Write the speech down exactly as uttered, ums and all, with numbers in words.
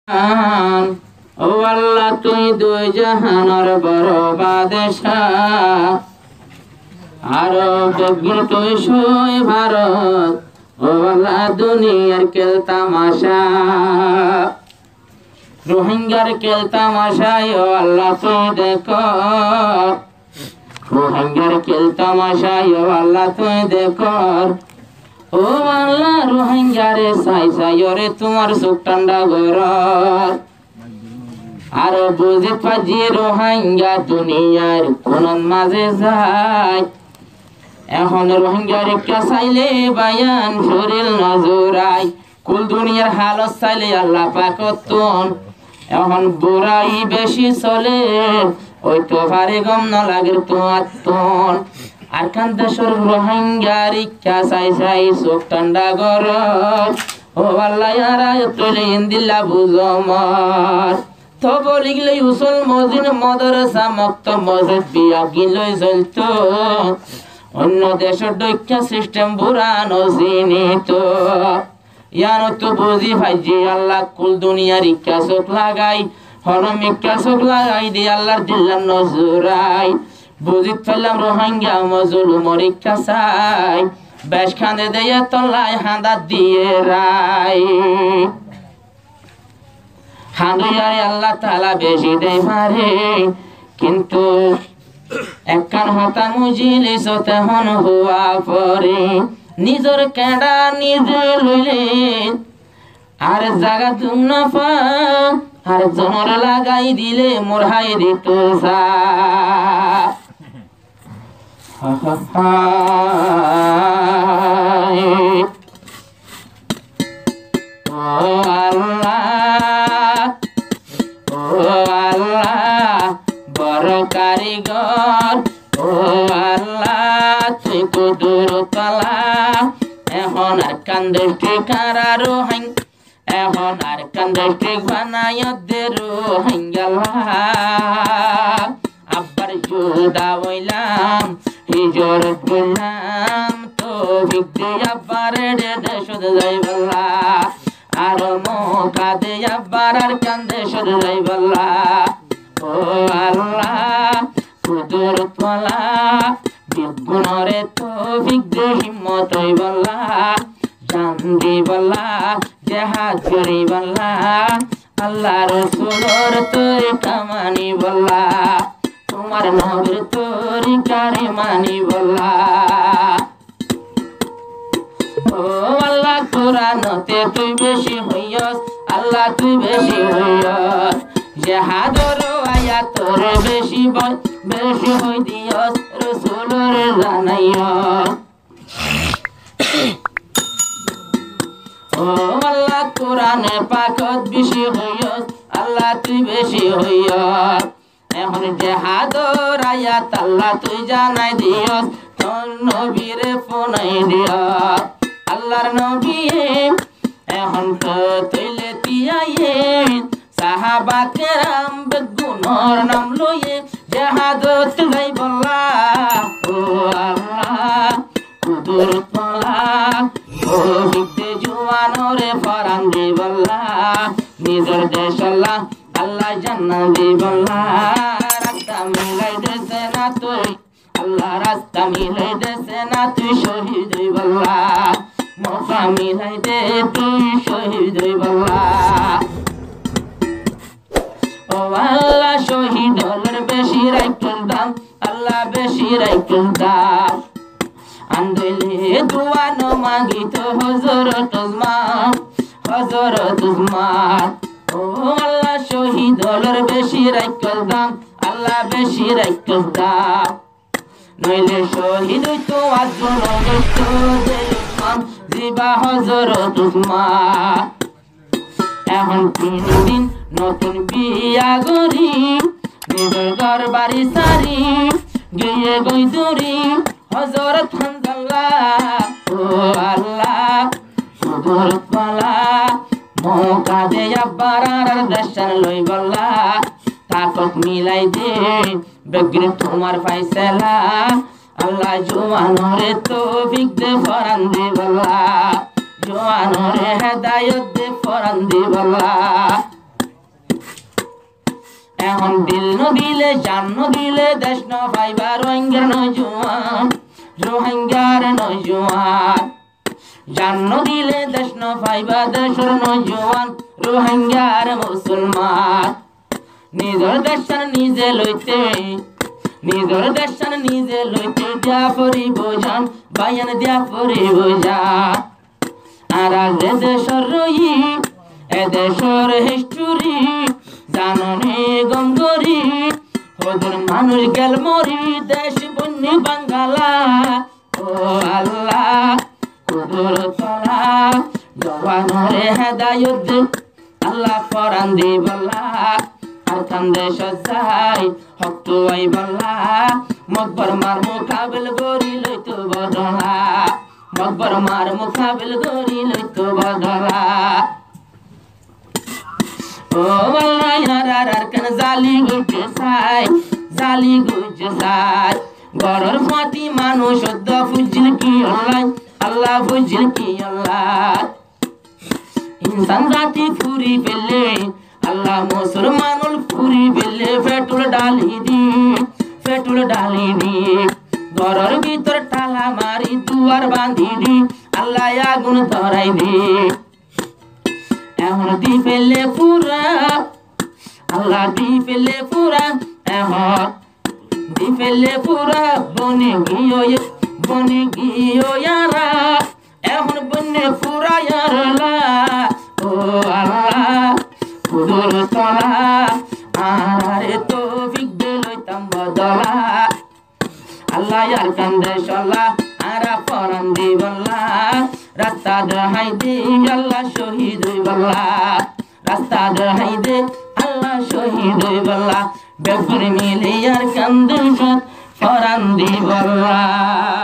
ও আল্লাহ তুই দুই জাহানের বড় বাদশাহ আরব তুই সই ভারত ও আল্লাহ দুনিয়ার খেল তামাশা রোহিঙ্গার খেল তামাশা ও আল্লাহ তুই দেখো রোহিঙ্গার খেল তামাশা ও আল্লাহ তুই দেখো ও আল্লাহ রোহিঙ্গারে সাই সাই ওরে তোমার চোখ ঠান্ডা ঘর আর বুঝে পাজি রোহিঙ্গা দুনিয়ার কোন মাঝে যায় এখন রোহিঙ্গার একটা চাইলে বায়ান শরীর নজরাই কুল দুনিয়ার হালত চাইলে আল্লাহ পাকতন এখন বুড়াই বেশি চলে ওই তো ভারে গম না লাগে তো আত্মন আর কান দেশের রোহিঙ্গার ইচ্ছা চাই চাই চোখ ঠান্ডা ঘর ও আল্লাহ ইয়ারা তুলে ইন্দিল্লা বুঝমার তো বলিগলে উসল মজিন মাদ্রাসা মক্তব মসজিদ বিয়া গিলই চলতো অন্য দেশের দৈক্যা সিস্টেম বুড়ানো চিনিত ইয়ানো তো বুঝি ভাইজি আল্লাহ কুল দুনিয়ার ইচ্ছা চোখ লাগাই হরম ইচ্ছা চোখ লাগাই দি আল্লাহর দিল্লার নজরাই বুঝি ফেললাম রোহিঙ্গা মজলুমর ইচ্ছা চাই বেশ খানে দিয়ে তলায় হাঁদা দিয়ে রাই হাঁদুয়ারে আল্লাহ তালা বেশি দেয় মারে কিন্তু একখান হতা মুজিলে সতেহন হওয়া পরে নিজের কেডা নিজে লইলে আর জাগা তুম না পা আর জনর লাগাই দিলে মোরহাই দিত ও আল্লাহ ও আল্লাহ বড় কারিগর ও আল্লাহ তুই কুদুর তলা এখন আর কান্দে ঠিকারা রোহিং এখন আর কান্দে ঠিক বানায় দে রোহিঙ্গালা আব্বার জুদা হইলাম হিজর গুলাম তো ভিক্তি আব্বার রে দেশদ যাইবলা আর মোকা দে আব্বার আর কান্দে সদ যাইবলা ও আল্লাহ কুদুর তলা বিগুণরে তো ভিক্তি হিম্মত হইবলা জান্দি বলা জাহাজ করি বলা আল্লাহ রসুলর তরিকা মানি বলা তোমার নবীর তরিকারে মানি বলা ও আল্লাহ কোরআনতে তুই বেশি হইয়স আল্লাহ তুই বেশি হইয়স জাহাদর আয়াত তোর বেশি বল বেশি হই দিয়স রসুলর জানাইয়স ও আল্লাহ কোরআনে পাকত বেশি হইয়স আল্লাহ তুই বেশি হইয়স এখন জিহাদর আয়াত আল্লাহ তুই জানাই দিয়স তোর নবীরে ফোনাই দিয়স আল্লাহর নবী এখন তো তুইলে তিয়ায়ে সাহাবা কেরাম বেগুনর নাম লইয়ে জিহাদত গাই বল্লা ও আল্লাহ কুদুর তলা ও বিতে জওয়ানরে ফরান দি বল্লা নিজের দেশ আল্লাহ আল্লাহ জান্নাত দি বল্লা রাস্তা মিলাই দেছে না তুই আল্লাহ রাস্তা মিলাই দেছে না তুই শহীদ হই বল্লা মৌকা মিলাই দে তুই শহীদ হই বল্লা ও আল্লাহ শহীদ হলের বেশি রাইখেন দাম আল্লাহ বেশি রাইখেন দাম আন্দলে দুয়া ন মাগিত হযরত উসমান হযরত উসমান ও আল্লাহ শহীদ হলের বেশি রাইখেন দাম আল্লাহ বেশি রাইখেন দাম নইলে শহীদ হইতো আজল গস্ত দে উসমান জিবা হযরত উসমান এখন তিন দিন নতুন বিয়া গরি নিজের ঘর বাড়ি সারি গিয়ে গই দূরি হযরত হামদাল্লা ও আল্লাহ কুদুর তলা মৌকা দে আব্বার আর দর্শন লই বল্লা তাকত মিলাই দে বেগরে তোমার ফাইসলা আল্লাহ জওয়ানরে তৌফিক দে ফরান দে বল্লা জওয়ানরে হেদায়েত দে ফরান দে বল্লা এখন দিল ন দিলে জান ন দিলে দেশ ন পাইবা রোহিঙ্গার নজওয়ান রোহিঙ্গার নজওয়ান জান ন দিলে দেশ ন পাইবা দেশের নজওয়ান রোহিঙ্গার মুসলমান নিজের দেশান নিজে লইতে নিজের দেশান নিজে লইতে দিয়া পরি বোঝান বায়ান দিয়া পরি বোঝান আর আজ দেশর রই এ দেশর হিস্টোরি জাননে গঙ্গরি ওদের মানুষ গেল মরি দেশ বন্যি বাঙ্গালা ও আল্লাহ কুদুর তলা জওয়ানরে হেদায়ত আল্লাহ ফরান দি বল্লা আর কান্দে সজাই হকতো আই বল্লা মকবর মার মুকাবিল গরি লইতো বদলা মকবর মার মুকাবিল গরি লইতো বদলা ও আল্লাহ ইয়ারার আরকান জালি গুজে সাই জালি গুজে সাই গরর ফাতি মানুষ অদ্দ ফুজিল কি আল্লাহ আল্লাহ ফুজিল কি আল্লাহ ইনসান জাতি ফুরি ফেলে আল্লাহ মুসলমানুল ফুরি ফেলে পেট্রোল ডালি দি পেট্রোল ডালি দি গরর ভিতর টালা মারি দুয়ার বাঁধি দি আল্লাহ আগুন ধরাই দি এখন দি ফেলে পুরা আল্লাহ দি ফেলে পুরা এখন দি ফেলে পুরা বনে গিয়ে বনে গিয়ে ইয়ারা এখন বনে পুরা ইয়ারলা ও আল্লাহ কুদুর তলা আরে তো বিগদে লইতাম বদলা আল্লাহ ইয়ার কান্দে সল্লা আরা ফরান দি বল্লা রাস্তা দেখাই দে আল্লাহ শহীদ হই বল্লা রাস্তা দেখাই দে আল্লাহ শহীদ হই বল্লা বেগুন মিলে আর কান্দে সৎ ফরান দি বল্লা।